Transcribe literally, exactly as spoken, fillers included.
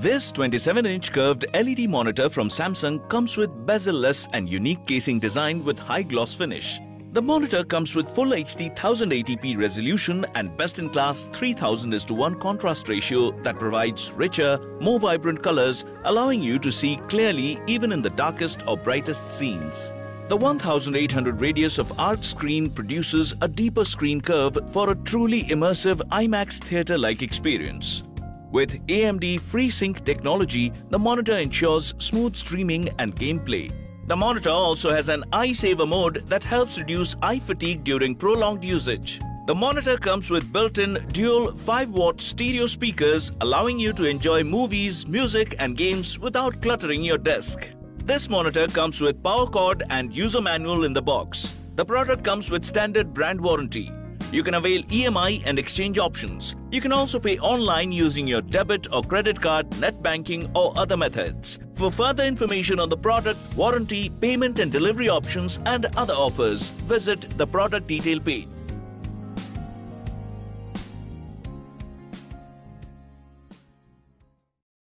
This twenty-seven inch curved L E D monitor from Samsung comes with bezel-less and unique casing design with high gloss finish. The monitor comes with full H D ten eighty p resolution and best-in-class three thousand is to one contrast ratio that provides richer, more vibrant colors, allowing you to see clearly even in the darkest or brightest scenes. The eighteen hundred radius of arc screen produces a deeper screen curve for a truly immersive IMAX theater-like experience. With A M D FreeSync technology, the monitor ensures smooth streaming and gameplay. The monitor also has an eye saver mode that helps reduce eye fatigue during prolonged usage. The monitor comes with built-in dual five watt stereo speakers, allowing you to enjoy movies, music and games without cluttering your desk. This monitor comes with power cord and user manual in the box. The product comes with standard brand warranty. You can avail E M I and exchange options. You can also pay online using your debit or credit card, net banking or other methods. For further information on the product, warranty, payment and delivery options and other offers, visit the product detail page.